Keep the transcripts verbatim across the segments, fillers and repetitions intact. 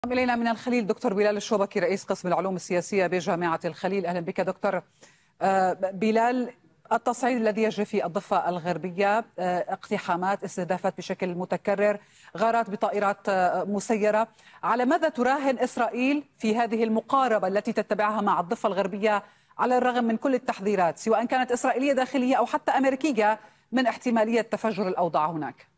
إلينا من الخليل دكتور بلال الشوبكي رئيس قسم العلوم السياسية بجامعة الخليل. أهلا بك دكتور بلال. التصعيد الذي يجري في الضفة الغربية، اقتحامات، استهدافات بشكل متكرر، غارات بطائرات مسيرة، على ماذا تراهن إسرائيل في هذه المقاربة التي تتبعها مع الضفة الغربية على الرغم من كل التحذيرات سواء كانت إسرائيلية داخلية أو حتى أمريكية من احتمالية تفجر الأوضاع هناك؟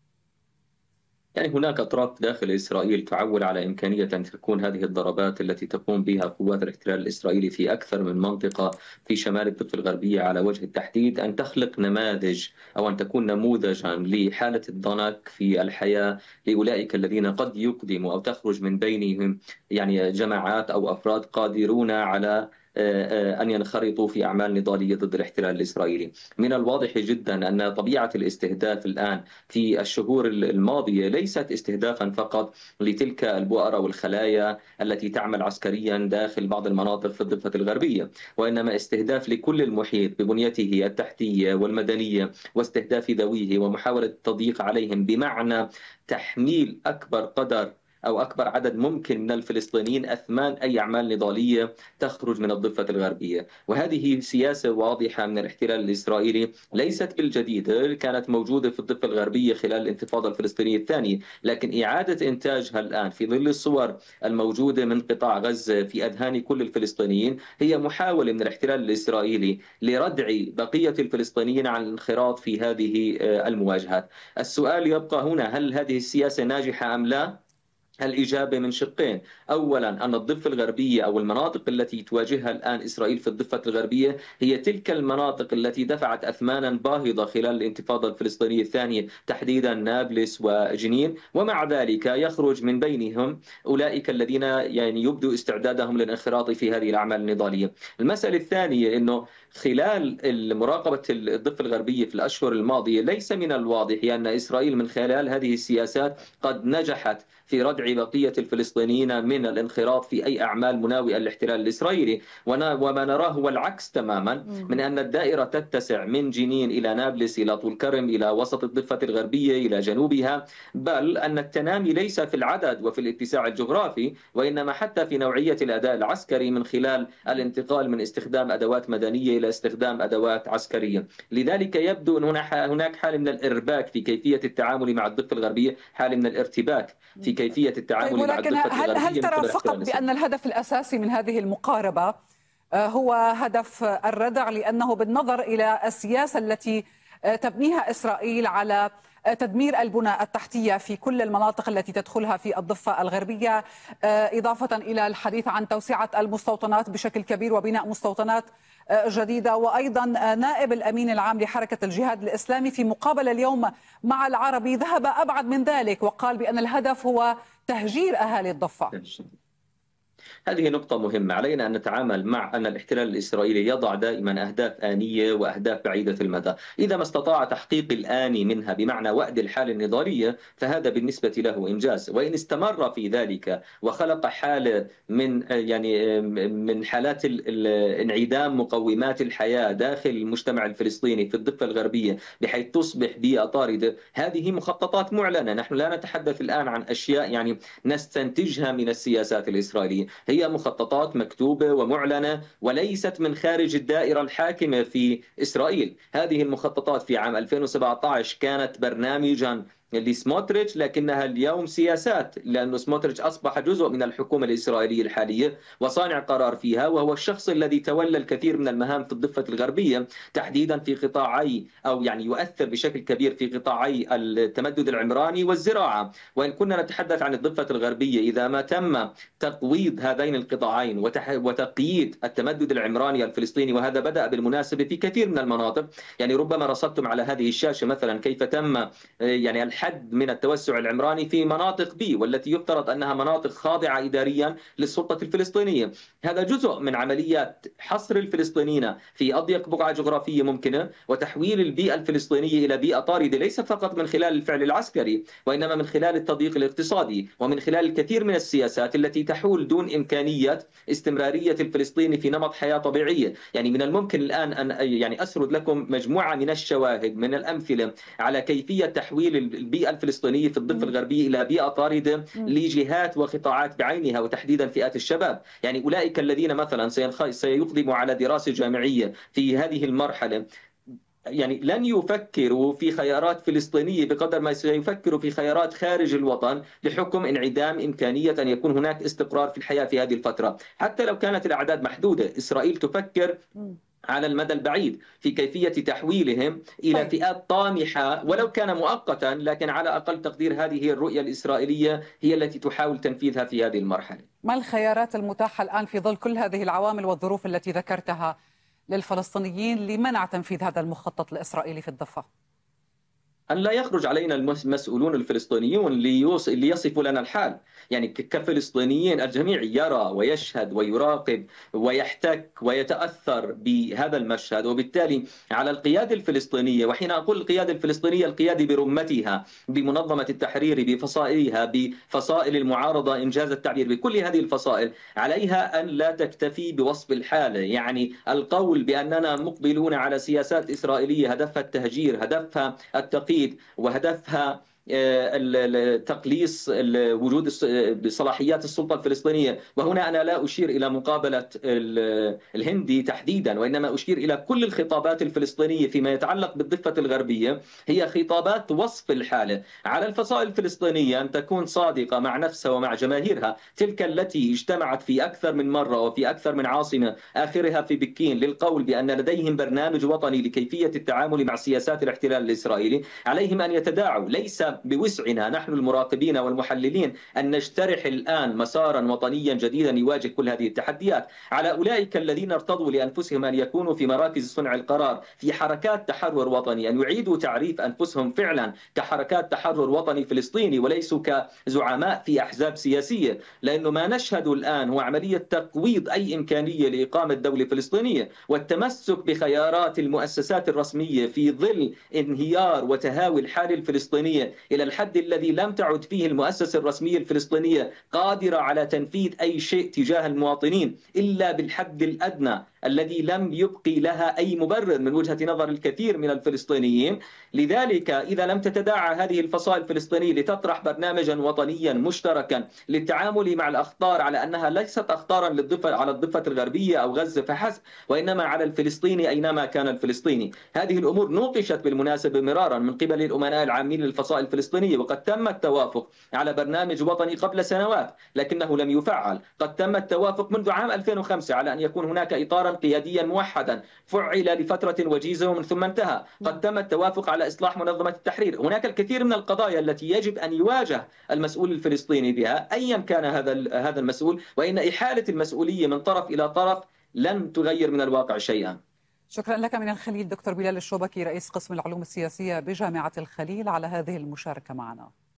يعني هناك أطراف داخل إسرائيل تعول على إمكانية أن تكون هذه الضربات التي تقوم بها قوات الاحتلال الإسرائيلي في أكثر من منطقة في شمال الضفة الغربية على وجه التحديد أن تخلق نماذج أو أن تكون نموذجا لحالة الضنك في الحياة لأولئك الذين قد يقدموا أو تخرج من بينهم يعني جماعات أو أفراد قادرون على أن ينخرطوا في أعمال نضالية ضد الاحتلال الإسرائيلي. من الواضح جدا أن طبيعة الاستهداف الآن في الشهور الماضية ليست استهدافا فقط لتلك البؤر أو الخلايا التي تعمل عسكريا داخل بعض المناطق في الضفة الغربية، وإنما استهداف لكل المحيط ببنيته التحتية والمدنية، واستهداف ذويه ومحاولة التضييق عليهم، بمعنى تحميل أكبر قدر أو أكبر عدد ممكن من الفلسطينيين أثمان أي أعمال نضالية تخرج من الضفة الغربية. وهذه سياسة واضحة من الاحتلال الإسرائيلي ليست بالجديدة، كانت موجودة في الضفة الغربية خلال الانتفاضة الفلسطينية الثانية، لكن إعادة إنتاجها الآن في ظل الصور الموجودة من قطاع غزة في أذهان كل الفلسطينيين هي محاولة من الاحتلال الإسرائيلي لردع بقية الفلسطينيين عن الانخراط في هذه المواجهات. السؤال يبقى هنا: هل هذه السياسة ناجحة أم لا؟ الإجابة من شقين. أولا، أن الضفة الغربية أو المناطق التي تواجهها الآن إسرائيل في الضفة الغربية هي تلك المناطق التي دفعت أثمانا باهظة خلال الانتفاضة الفلسطينية الثانية، تحديدا نابلس وجنين، ومع ذلك يخرج من بينهم أولئك الذين يعني يبدو استعدادهم للانخراط في هذه الأعمال النضالية. المسألة الثانية أنه خلال مراقبة الضفة الغربية في الأشهر الماضية ليس من الواضح أن إسرائيل من خلال هذه السياسات قد نجحت في ردع بقية الفلسطينيين من الانخراط في أي أعمال مناوئة للاحتلال الإسرائيلي. وما نراه هو العكس تماما، من أن الدائرة تتسع من جنين إلى نابلس إلى طول كرم إلى وسط الضفة الغربية إلى جنوبها، بل أن التنامي ليس في العدد وفي الاتساع الجغرافي، وإنما حتى في نوعية الأداء العسكري من خلال الانتقال من استخدام أدوات مدنية إلى استخدام أدوات عسكرية. لذلك يبدو أن هناك حالة من الإرباك في كيفية التعامل مع الضفة الغربية، حالة من الارتباك في كيفية التعامل طيب، مع الضفة هل الغربية. هل ترى فقط بأن الهدف الأساسي من هذه المقاربة هو هدف الردع، لأنه بالنظر إلى السياسة التي تبنيها إسرائيل على تدمير البنى التحتية في كل المناطق التي تدخلها في الضفة الغربية، إضافة إلى الحديث عن توسعة المستوطنات بشكل كبير وبناء مستوطنات جديدة، وأيضا نائب الأمين العام لحركة الجهاد الإسلامي في مقابلة اليوم مع العربي ذهب أبعد من ذلك وقال بأن الهدف هو تهجير أهالي الضفة. هذه نقطة مهمة. علينا أن نتعامل مع أن الاحتلال الإسرائيلي يضع دائما أهداف آنية وأهداف بعيدة المدى. إذا ما استطاع تحقيق الآني منها بمعنى وأد الحالة النضالية فهذا بالنسبة له إنجاز، وإن استمر في ذلك وخلق حالة من يعني من حالات انعدام مقومات الحياة داخل المجتمع الفلسطيني في الضفة الغربية بحيث تصبح بيئة طاردة، هذه مخططات معلنة. نحن لا نتحدث الآن عن أشياء يعني نستنتجها من السياسات الإسرائيلية، هي مخططات مكتوبة ومعلنة وليست من خارج الدائرة الحاكمة في إسرائيل. هذه المخططات في عام ألفين وسبعة عشر كانت برنامجا لسموتريتش، لكنها اليوم سياسات، لأن سموتريتش أصبح جزء من الحكومة الإسرائيلية الحالية وصانع قرار فيها، وهو الشخص الذي تولى الكثير من المهام في الضفة الغربية، تحديدا في قطاعي أو يعني يؤثر بشكل كبير في قطاعي التمدد العمراني والزراعة. وإن كنا نتحدث عن الضفة الغربية، إذا ما تم تقويض هذين القطاعين وتقييد التمدد العمراني الفلسطيني، وهذا بدأ بالمناسبة في كثير من المناطق، يعني ربما رصدتم على هذه الشاشة مثلا كيف تم يعني الحد من التوسع العمراني في مناطق بي، والتي يفترض أنها مناطق خاضعة إداريا للسلطة الفلسطينية. هذا جزء من عمليات حصر الفلسطينيين في أضيق بقعة جغرافية ممكنة، وتحويل البيئة الفلسطينية إلى بيئة طاردة، ليس فقط من خلال الفعل العسكري وإنما من خلال التضييق الاقتصادي ومن خلال الكثير من السياسات التي تحول دون إمكانية استمرارية الفلسطيني في نمط حياة طبيعية. يعني من الممكن الآن أن يعني أسرد لكم مجموعة من الشواهد من الأمثلة على كيفية تحويل البيئة الفلسطينية في الضفة الغربية إلى بيئة طاردة لجهات وقطاعات بعينها، وتحديدا فئات الشباب. يعني أولئك الذين مثلا سيقدموا على دراسة جامعية في هذه المرحلة يعني لن يفكروا في خيارات فلسطينية بقدر ما سيفكروا في خيارات خارج الوطن لحكم انعدام إمكانية أن يكون هناك استقرار في الحياة في هذه الفترة. حتى لو كانت الأعداد محدودة، إسرائيل تفكر على المدى البعيد في كيفية تحويلهم إلى طيب. فئات طامحة ولو كان مؤقتا، لكن على أقل تقدير هذه هي الرؤية الإسرائيلية هي التي تحاول تنفيذها في هذه المرحلة. ما الخيارات المتاحة الآن في ظل كل هذه العوامل والظروف التي ذكرتها للفلسطينيين لمنع تنفيذ هذا المخطط الإسرائيلي في الضفة؟ أن لا يخرج علينا المسؤولون الفلسطينيون ليصفوا لنا الحال. يعني كفلسطينيين الجميع يرى ويشهد ويراقب ويحتك ويتأثر بهذا المشهد، وبالتالي على القيادة الفلسطينية، وحين أقول القيادة الفلسطينية القيادة برمتها، بمنظمة التحرير، بفصائلها، بفصائل المعارضة إنجاز التعبير، بكل هذه الفصائل عليها أن لا تكتفي بوصف الحالة. يعني القول بأننا مقبلون على سياسات إسرائيلية هدفها التهجير، هدفها التقييد، وهدفها تقليص وجود صلاحيات السلطة الفلسطينية. وهنا أنا لا أشير إلى مقابلة الهندي تحديدا، وإنما أشير إلى كل الخطابات الفلسطينية فيما يتعلق بالضفة الغربية هي خطابات وصف الحالة. على الفصائل الفلسطينية أن تكون صادقة مع نفسها ومع جماهيرها، تلك التي اجتمعت في أكثر من مرة وفي أكثر من عاصمة آخرها في بكين للقول بأن لديهم برنامج وطني لكيفية التعامل مع سياسات الاحتلال الإسرائيلي. عليهم أن يتداعوا. ليس بوسعنا نحن المراقبين والمحللين أن نجترح الآن مسارا وطنيا جديدا يواجه كل هذه التحديات. على أولئك الذين ارتضوا لأنفسهم أن يكونوا في مراكز صنع القرار في حركات تحرر وطني أن يعيدوا تعريف أنفسهم فعلا كحركات تحرر وطني فلسطيني وليسوا كزعماء في أحزاب سياسية، لأنه ما نشهد الآن هو عملية تقويض أي إمكانية لإقامة دولة فلسطينية والتمسك بخيارات المؤسسات الرسمية في ظل انهيار وتهاوي الحالة الفلسطينية إلى الحد الذي لم تعد فيه المؤسسة الرسمية الفلسطينية قادرة على تنفيذ أي شيء تجاه المواطنين إلا بالحد الأدنى الذي لم يبقي لها أي مبرر من وجهة نظر الكثير من الفلسطينيين. لذلك إذا لم تتداعى هذه الفصائل الفلسطينية لتطرح برنامجا وطنيا مشتركا للتعامل مع الأخطار على أنها ليست أخطارا للضفة على الضفة الغربية أو غزة فحسب، وإنما على الفلسطيني أينما كان الفلسطيني. هذه الأمور نوقشت بالمناسبة مرارا من قبل الأمناء العامين للفصائل الفلسطينية، وقد تم التوافق على برنامج وطني قبل سنوات لكنه لم يفعل. قد تم التوافق منذ عام ألفين وخمسة على أن يكون هناك إطارا قياديا موحدا فعل لفترة وجيزة ومن ثم انتهى. قد تم التوافق على إصلاح منظمة التحرير. هناك الكثير من القضايا التي يجب أن يواجه المسؤول الفلسطيني بها أيا كان هذا هذا المسؤول، وإن إحالة المسؤولية من طرف إلى طرف لن تغير من الواقع شيئا. شكرا لك من الخليل دكتور بلال الشوبكي رئيس قسم العلوم السياسية بجامعة الخليل على هذه المشاركة معنا.